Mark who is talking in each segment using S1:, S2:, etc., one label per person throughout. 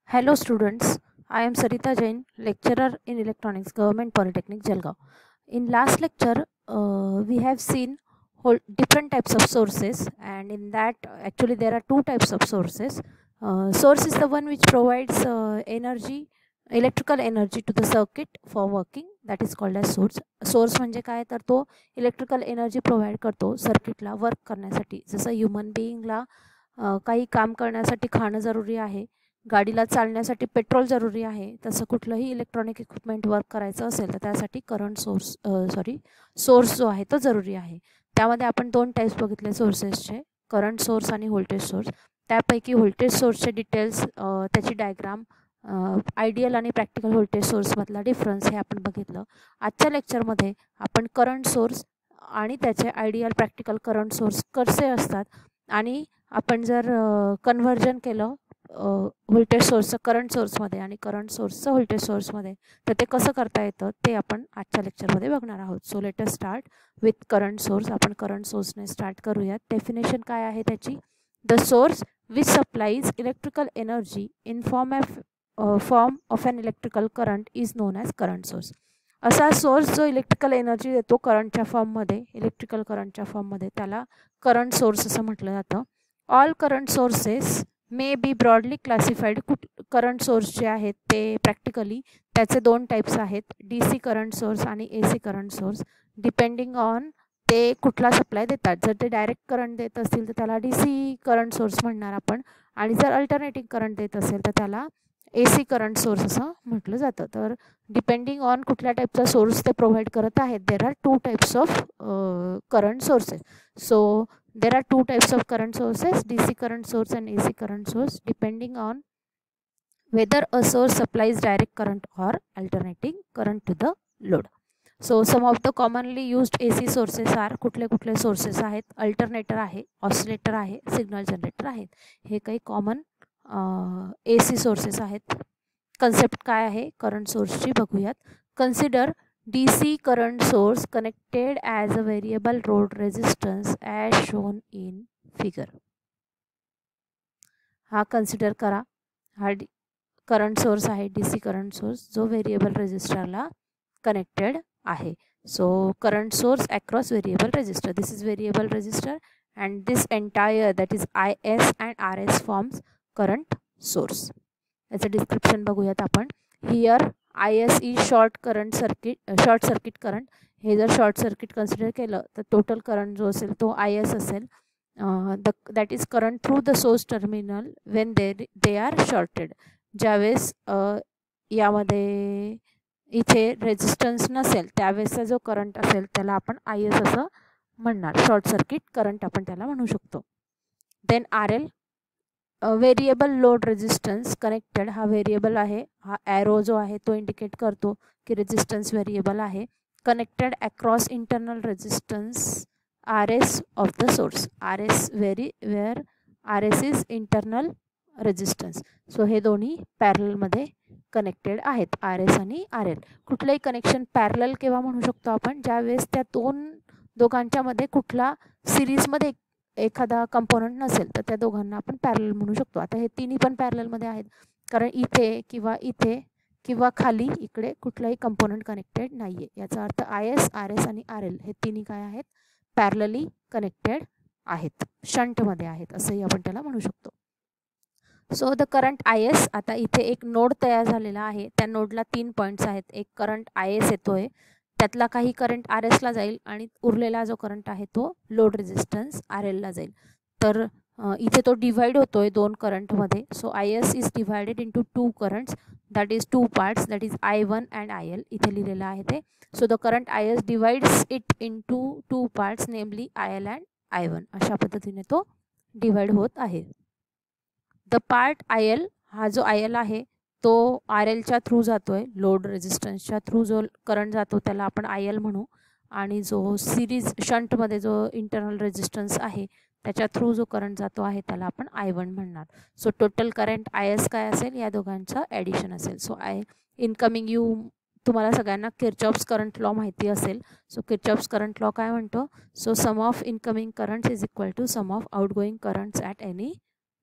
S1: Hello students, I am Sarita Jain, lecturer in Electronics, Government Polytechnic, Jalgaon. In last lecture, we have seen different types of sources, and in that actually there are two types of sources. Source is the one which provides electrical energy to the circuit for working, that is called as source. Source म्हणजे काय तर तो electrical energy provide करतो सर्किटला work करण्यासाठी. जसं human बिईंगला काही काम करण्यासाठी खाणं जरुरी आहे, गाडीला चालण्यासाठी पेट्रोल जरुरी आहे, तसं कुठलंही इलेक्ट्रॉनिक इक्विपमेंट वर्क करायचं असेल तर त्यासाठी करंट सोर्स जो आहे तो जरुरी आहे. त्यामध्ये आपण दोन टाईप्स बघितले सोर्सेसचे, करंट सोर्स आणि व्होल्टेज सोर्स. त्यापैकी व्होल्टेज सोर्सचे डिटेल्स, त्याची डायग्राम, आयडियल आणि प्रॅक्टिकल व्होल्टेज सोर्समधला डिफरन्स हे आपण बघितलं. आजच्या लेक्चरमध्ये आपण करंट सोर्स आणि त्याचे आयडियल प्रॅक्टिकल करंट सोर्स कसे असतात आणि आपण जर कन्व्हर्जन केलं व्होल्टेज सोर्सचं करंट सोर्समध्ये आणि करंट सोर्सचं व्होल्टेज सोर्समध्ये तर ते कसं करता येतं ते आपण आजच्या लेक्चरमध्ये बघणार आहोत. So let us start with current source. आपण करंट सोर्सने स्टार्ट करूयात. डेफिनेशन काय आहे त्याची? The source which supplies electrical energy in form of an electrical current is known as current source. असा सोर्स जो इलेक्ट्रिकल एनर्जी देतो करंटच्या फॉर्ममध्ये, इलेक्ट्रिकल करंटच्या फॉर्ममध्ये, त्याला करंट सोर्स असं म्हटलं जातं. All current sources may be broadly classified. Current source जे आहेत ते प्रॅक्टिकली त्याचे दोन टाईप्स आहेत, डी सी करंट सोर्स आणि A C current source, depending on ते कुठला सप्लाय देतात. जर ते डायरेक्ट करंट देत असतील तर त्याला डी सी करंट सोर्स म्हणणार आपण, आणि जर अल्टरनेटिंग करंट देत असेल तर त्याला ए सी करंट सोर्स असं म्हटलं जातं. तर डिपेंडिंग ऑन कुठल्या टाईपचा सोर्स ते प्रोव्हाइड करत आहेत, there are two types of current sources. So there are two types of current sources, DC current source and AC current source, depending on whether a source supplies direct current or alternating current to the load. So some of the commonly used AC sources are कुठले sources आहेत? Alternator आहे, oscillator आहे, signal generator आहेत. हे काही common AC sources आहेत. Concept काय आहे करंट सोर्सची बघूयात. Consider DC current source connected as a variable load resistance as shown in figure. हा कन्सिडर करा, हा करंट सोर्स आहे, DC करंट सोर्स, जो व्हेरिएबल रेजिस्टरला कनेक्टेड आहे. So current source across variable resistor, this is variable resistor and this entire that is IS and RS forms current source. याचं description बघूयात आपण. Here IS is short circuit current. हे जर short circuit consider केलं तर total current जो असेल तो IS असेल. That is current through the source terminal when they are shorted. ज्यावेळेस यामध्ये इथे रेजिस्टन्स नसेल त्यावेळेसचा जो करंट असेल त्याला आपण IS असं म्हणणार. शॉर्ट सर्किट करंट आपण त्याला म्हणू शकतो. Then RL, variable load resistance connected. हा व्हेरिएबल आहे, हा ॲरो जो आहे तो इंडिकेट करतो की रेजिस्टन्स व्हेरिएबल आहे. Connected across internal resistance RS of the source. Where RS is internal resistance. So हे दोन्ही पॅरलमध्ये कनेक्टेड आहेत, RS आणि RL. कुठलंही कनेक्शन पॅरलल केव्हा म्हणू शकतो आपण? ज्यावेळेस त्या दोघांच्यामध्ये कुठला सिरीजमध्ये एखादा कंपोनंट नसेल तर त्या दोघांना आपण पॅरलल म्हणू शकतो. आता हे तिन्ही पण पॅरललमध्ये आहेत कारण इथे किंवा खाली इकडे कुठलाही कंपोनंट कनेक्टेड नाही आहे. याचा अर्थ IS, RS आणि RL हे तिन्ही काय आहेत? पॅरलली कनेक्टेड आहेत, शंटमध्ये आहेत असंही आपण त्याला म्हणू शकतो. सो द करंट IS, आता इथे एक नोड तयार झालेला आहे, त्या नोडला 3 पॉईंट्स आहेत. एक करंट IS येतोय, त्यातला काही करंट RS ला जाईल आणि उरलेला जो करंट आहे तो लोड रेजिस्टन्स RL ला जाईल. तर इथे तो डिवाइड होतोय दोन करंटमध्ये. So IS is divided into 2 currents, that is 2 parts, that is I1 and IL. इथे लिहिलेलं आहे ते. So the current IS divides it into 2 parts, namely IL and I1. अशा पद्धतीने तो डिवाइड होत आहे. द पार्ट IL, हा जो IL आहे तो RLच्या थ्रू जातोय, लोड रेजिस्टन्सच्या थ्रू जो करंट जातो त्याला आपण IL म्हणू, आणि जो सिरीज शंटमध्ये जो इंटरनल रेजिस्टन्स आहे त्याच्या थ्रू जो करंट जातो आहे त्याला आपण I1 म्हणणार. सो टोटल करंट IS काय असेल? या दोघांचं ॲडिशन असेल. सो इनकमिंग तुम्हाला सगळ्यांना किर्चॉफ्स करंट लॉ माहिती असेल. सो किर्चॉफ्स करंट लॉ काय म्हणतो? So sum of incoming currents is equal to sum of outgoing currents at any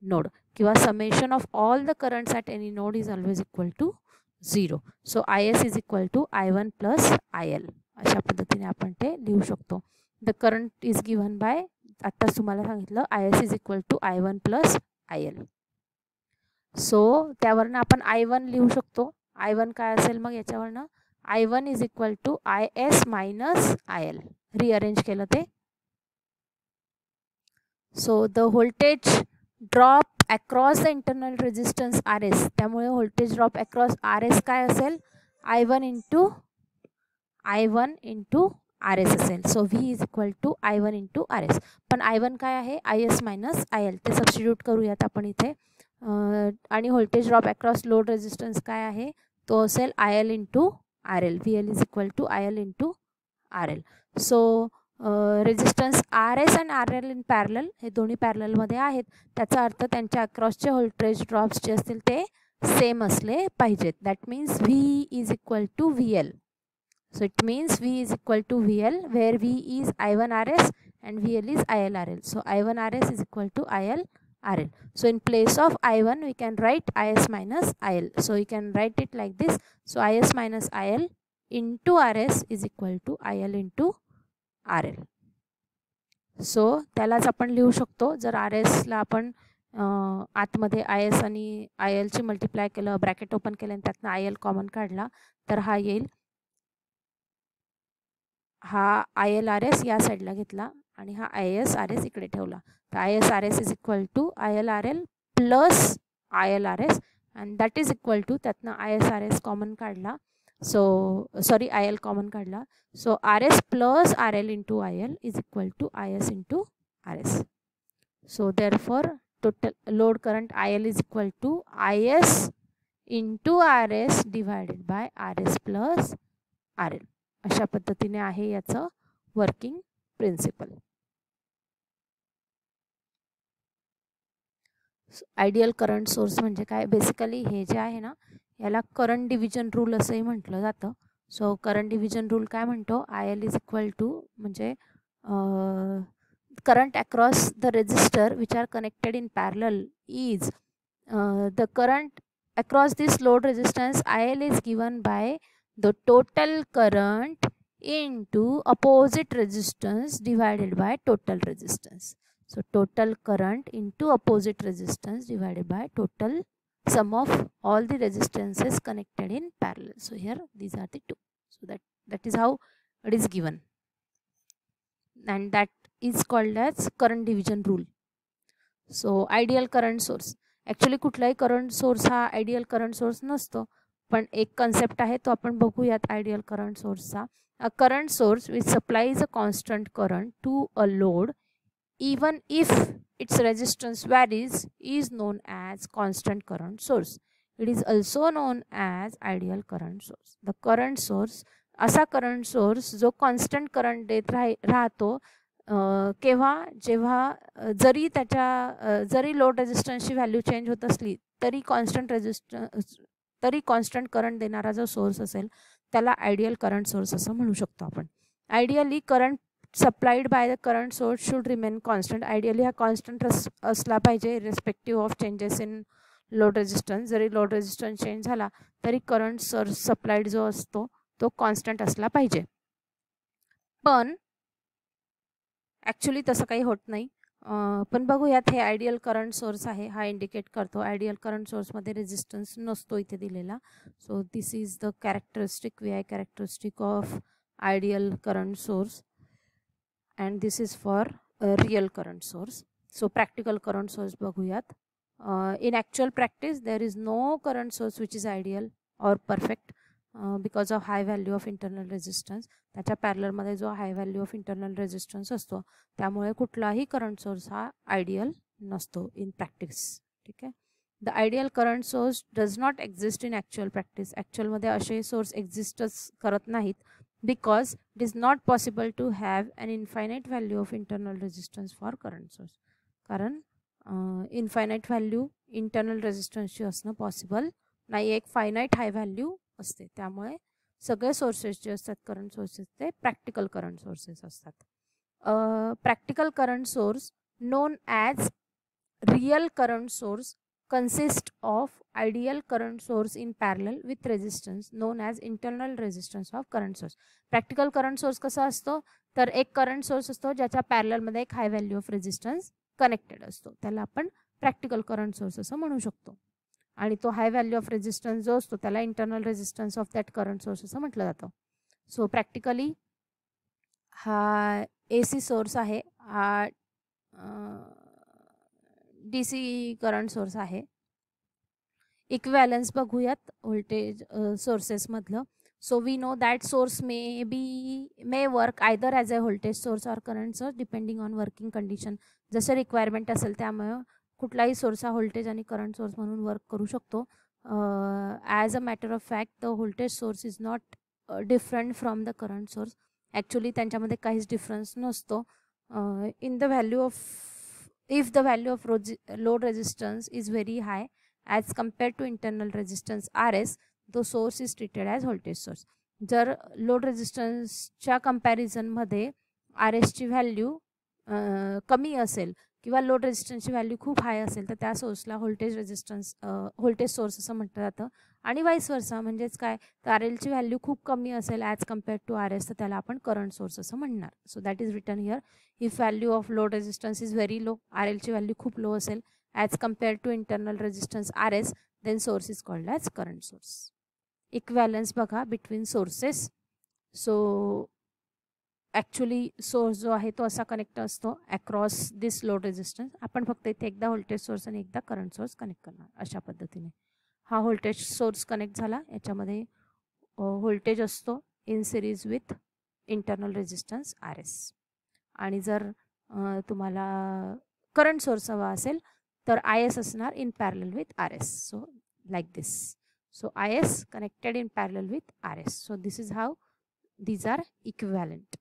S1: node किंवा summation of all the currents at any node is always equal to 0. So is is equal to I1 plus IL अशा पद्धतीने आपण ते लिहू शकतो. The current is given by आत्ताच तुम्हाला सांगितलं is is equal to I1 plus IL. So त्यावरनं आपण I1 लिहू शकतो. I1 काय असेल मग याच्यावरनं I1 is equal to IS minus IL. Rearrange केलं ते. So the voltage drop across the internal resistance RS, त्यामुळे व्होल्टेज ड्रॉप अक्रॉस RS काय असेल I1 इंटू RS असेल. So V is equal to I1 into RS. पण I1 काय आहे IS minus IL, ते सबस्टिट्यूट करूयात आपण इथे. आणि voltage drop across load resistance काय आहे तो असेल IL into RL. VL is equal to IL into RL. So resistance RS and RL in parallel, हे दोन्ही पॅरललमध्ये आहेत. त्याचा अर्थ त्यांच्या अक्रॉसचे व्होल्टेज ड्रॉप्स जे असतील ते सेम असले पाहिजेत. That means V is equal to VL. So it means V is equal to VL, where V is I1 RS and VL is IL RL. So I1 RS is equal to IL RL. So in place of I1 we can write IS minus IL. So you can write it like this. So IS minus IL into RS is equal to IL into RL. So त्यालाच आपण लिहू शकतो. जर RS ला आपण आतमध्ये IS आणि IL ची मल्टिप्लाय केलं, ब्रॅकेट ओपन केलं आणि त्यातनं IL कॉमन काढला तर हा येईल, हा IL RS या साईडला घेतला आणि हा IS RS इकडे ठेवला. तर IS RS is equal to IL RL plus IL RS and that is equal to, त्यातनं IS RS कॉमन काढला, सो सॉरी IL कॉमन काढला. So RS plus RL into IL is equal to IS into RS. So therefore total load current IL is equal to IS into RS divided by RS plus RL. अशा पद्धतीने आहे याचं working principle. Ideal current source म्हणजे काय, basically हे जे आहे ना याला करंट डिव्हिजन रूल असंही म्हटलं जातं. सो करंट डिव्हिजन रूल काय म्हणतो, IL इज इक्वल टू म्हणजे current across the resistor which are connected in parallel is the current across this load resistance IL is given by the total current into opposite resistance divided by total resistance. So total current into opposite resistance divided by total sum of all the resistances connected in parallel. So here these are the two. So that is how it is given, and that is called as current division rule. So ideal current source, actually कुठलाही current source हा ideal current source नसतो, पण एक concept आहे तो आपण बघूयात ideal current सोर्सचा. A current source which supplies a constant current to a load even if its resistance varies is known as constant current source. It is also known as ideal current source. The current source, असा current source जो constant current देत राहतो केव्हा, जेव्हा जरी load रेजिस्टन्सची value change होत असली तरी कॉन्स्टंट करंट देणारा जो सोर्स असेल त्याला आयडियल करंट सोर्स असं म्हणू शकतो आपण. Ideally current supplied by the current source should remain constant. Ideally हा कॉन्स्टंट असला पाहिजे irrespective of changes in load resistance. जरी लोड रेजिस्टन्स चेंज झाला तरी करंट सोर्स सप्लाइड जो असतो तो कॉन्स्टंट असला पाहिजे. पण ॲक्च्युली तसं काही होत नाही. पण बघूयात, हे आयडियल करंट सोर्स आहे, हा इंडिकेट करतो. आयडियल करंट सोर्समध्ये रेजिस्टन्स नसतो इथे दिलेला. So this is the characteristic, VI characteristic of ideal current source and this is for real current source. So practical current source बघूयात. In actual practice there is no current source which is ideal or perfect because of high value of internal resistance. त्याच्या पॅरलरमध्ये जो high value of internal resistance असतो त्यामुळे कुठलाही current source हा ideal नसतो in practice. ठीक आहे. The ideal current source does not exist in actual practice. ॲक्च्युअलमध्ये असे सोर्स एक्झिस्टच करत नाहीत because it is not possible to have an infinite value of internal resistance for current source. कारण इनफायनाईट व्हॅल्यू इंटरनल रेजिस्टन्सची असणं पॉसिबल नाही. एक फायनाईट हाय व्हॅल्यू असते. त्यामुळे सगळे सोर्सेस जे असतात करंट सोर्सेस ते प्रॅक्टिकल करंट सोर्सेस असतात. Practical current source known as real current source consists of ideal current source in parallel with resistance known as internal resistance of current source. Practical current source कसा असतो तर एक current source असतो ज्याच्या parallel मध्ये एक high value of resistance connected असतो, त्याला आपण प्रॅक्टिकल करंट सोर्स असं म्हणू शकतो. आणि तो हाय व्हॅल्यू ऑफ रेजिस्टन्स जो असतो त्याला internal resistance of that current source असं म्हटलं जातं. सो प्रॅक्टिकली हा AC सोर्स आहे, हा DC करंट सोर्स आहे. इक्विवॅलन्स बघूयात व्होल्टेज सोर्सेस मधलं. So we know that source may work either as a voltage source or current source depending on working condition. जसं रिक्वायरमेंट असेल त्यामुळे कुठलाही सोर्स हा व्होल्टेज आणि करंट सोर्स म्हणून वर्क करू शकतो. As a matter of fact the voltage source is not different from the current source. Actually त्यांच्यामध्ये काहीच डिफरन्स नसतो. In the value of if the value of load resistance is very high as compared to internal resistance RS, the source is treated as voltage source. जर load रेजिस्टन्सच्या कंपॅरिझनमध्ये RS ची value कमी असेल किंवा लोड रेजिस्टन्सची व्हॅल्यू खूप हाय असेल तर त्या सोर्सला व्होल्टेज सोर्स असं म्हटलं जातं. आणि वाईस वर्सा म्हणजेच काय तर RL ची व्हॅल्यू खूप कमी असेल ॲज कम्पेअर्ड टू RS तर त्याला आपण करंट सोर्स असं म्हणणार. So that is written here. If value of load resistance is very low, RL ची व्हॅल्यू खूप लो असेल as compared to internal resistance RS, then source is called as current source. Equivalence बघा between sources. So actually source जो आहे तो असा connect असतो अक्रॉस दिस लोड रेजिस्टन्स. आपण फक्त इथे एकदा व्होल्टेज सोर्स आणि एकदा करंट सोर्स कनेक्ट करणार अशा पद्धतीने. हा व्होल्टेज सोर्स कनेक्ट झाला, याच्यामध्ये व्होल्टेज असतो in series with internal resistance RS. आणि जर तुम्हाला करंट सोर्स हवा असेल तर IS असणार in parallel with RS. So like this. So IS connected in parallel with RS. So this is how these are equivalent.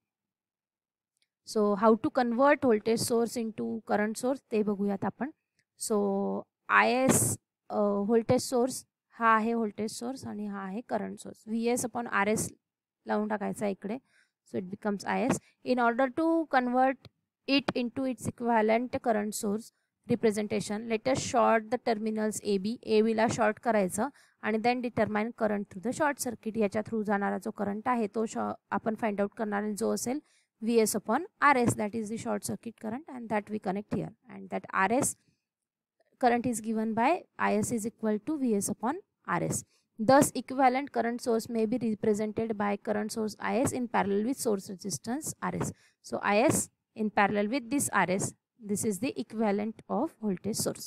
S1: So how to convert voltage source into current source ते बघूयात आपण. So IS voltage source हा आहे voltage source आणि हा आहे current source. VS upon RS लावून टाकायचा इकडे. So it becomes IS. In order to convert it into its equivalent current source representation let us short the terminals AB ला short करायचं आणि then determine current through the short circuit. याच्या through जाणारा जो current आहे तो आपण find out करणार जो असेल VS upon RS, that is the short circuit current, and that we connect here, and that RS current is given by IS is equal to VS upon RS. Thus equivalent current source may be represented by current source IS in parallel with source resistance RS. So IS in parallel with this RS, this is the equivalent of voltage source.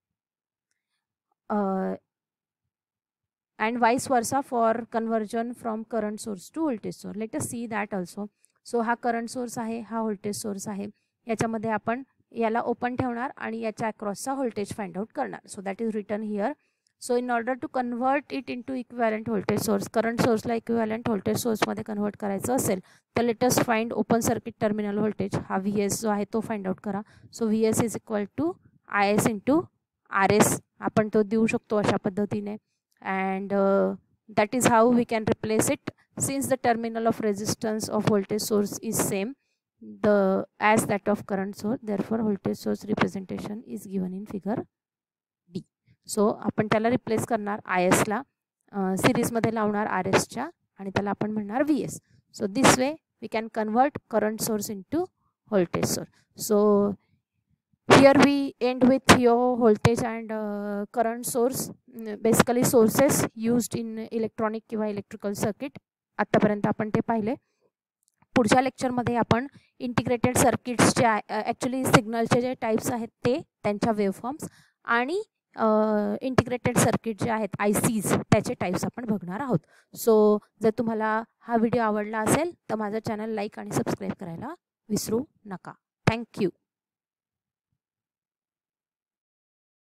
S1: And vice versa for conversion from current source to voltage source. Let us see that also. So हा current source आहे, हा voltage source आहे. याच्यामध्ये आपण याला open ठेवणार आणि याच्या अक्रॉसचा व्होल्टेज फाइंड आउट करणार. So that is written here. So in order to convert it into equivalent voltage source, current सोर्सला इक्विव्हॅलंट व्होल्टेज सोर्समध्ये कन्वर्ट करायचं असेल तर let us find open circuit terminal voltage. हा VS जो आहे तो फाइंड आउट करा. So VS is equal to IS into RS. आपण तो देऊ शकतो अशा पद्धतीने. And that is how we can replace it. Since the terminal of resistance of voltage source is same as that of current source, therefore voltage source representation is given in figure D. So आपण त्याला replace करणार IS ला series मध्ये लावणार RS च्या आणि त्याला आपण म्हणणार VS. So this way we can convert current source into voltage source. So here we end with your voltage and current source, basically sources used in electronic किंवा electrical circuit. आतापर्यंत आपण ते पाहिले. पुढच्या लेक्चरमध्ये आपण इंटिग्रेटेड सर्किट्सचे ॲक्च्युली सिग्नलचे जे टाईप्स आहेत ते त्यांच्या वेवफॉर्म्स आणि इंटिग्रेटेड सर्किट जे आहेत ICs त्याचे टाईप्स आपण बघणार आहोत. सो जर तुम्हाला हा व्हिडिओ आवडला असेल तर माझं चॅनल लाईक आणि सबस्क्राईब करायला विसरू नका. थँक्यू.